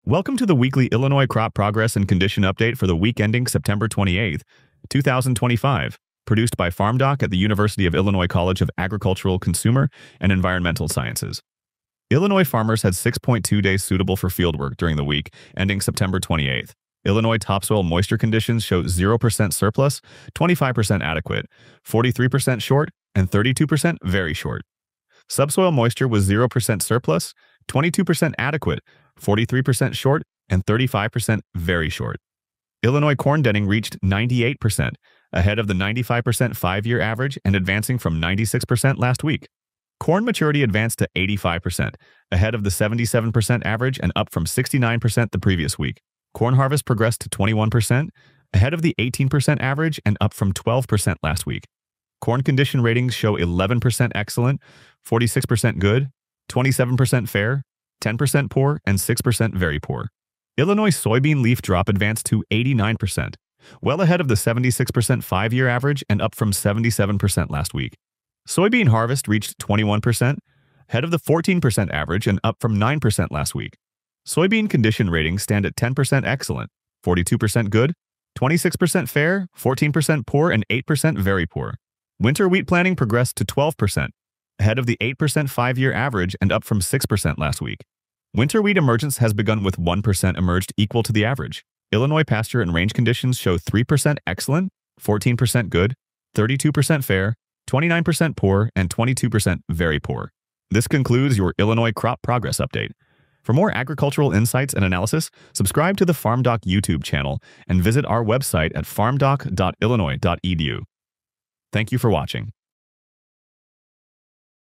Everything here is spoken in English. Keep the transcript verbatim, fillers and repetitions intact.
Welcome to the weekly Illinois Crop Progress and Condition Update for the week ending September twenty-eighth, two thousand twenty-five, produced by FarmDoc at the University of Illinois College of Agricultural, Consumer, and Environmental Sciences. Illinois farmers had six point two days suitable for fieldwork during the week ending September twenty-eighth. Illinois topsoil moisture conditions show zero percent surplus, twenty-five percent adequate, forty-three percent short, and thirty-two percent very short. Subsoil moisture was zero percent surplus, twenty-two percent adequate, forty-three percent short, and thirty-five percent very short. Illinois corn denning reached ninety-eight percent, ahead of the ninety-five percent five-year average and advancing from ninety-six percent last week. Corn maturity advanced to eighty-five percent, ahead of the seventy-seven percent average and up from sixty-nine percent the previous week. Corn harvest progressed to twenty-one percent, ahead of the eighteen percent average and up from twelve percent last week. Corn condition ratings show eleven percent excellent, forty-six percent good, twenty-seven percent fair, ten percent poor, and six percent very poor. Illinois soybean leaf drop advanced to eighty-nine percent, well ahead of the seventy-six percent five-year average and up from seventy-seven percent last week. Soybean harvest reached twenty-one percent, ahead of the fourteen percent average and up from nine percent last week. Soybean condition ratings stand at ten percent excellent, forty-two percent good, twenty-six percent fair, fourteen percent poor, and eight percent very poor. Winter wheat planting progressed to twelve percent, ahead of the eight percent five-year average and up from six percent last week. Winter wheat emergence has begun with one percent emerged equal to the average. Illinois pasture and range conditions show three percent excellent, fourteen percent good, thirty-two percent fair, twenty-nine percent poor, and twenty-two percent very poor. This concludes your Illinois Crop Progress Update. For more agricultural insights and analysis, subscribe to the FarmDoc YouTube channel and visit our website at farmdoc dot illinois dot e d u. Thank you for watching.